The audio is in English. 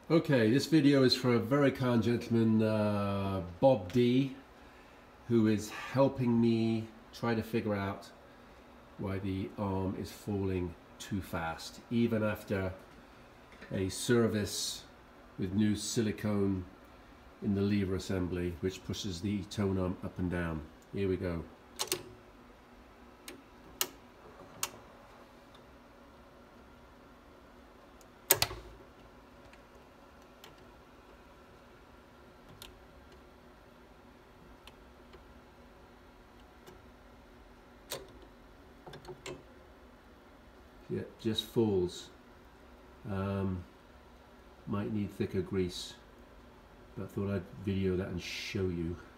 Okay, this video is for a very kind gentleman, Bob D, who is helping me try to figure out why the arm is falling too fast, even after a service with new silicone in the lever assembly, which pushes the tone arm up and down. Here we go. Yeah, just falls. Might need thicker grease, but thought I'd video that and show you.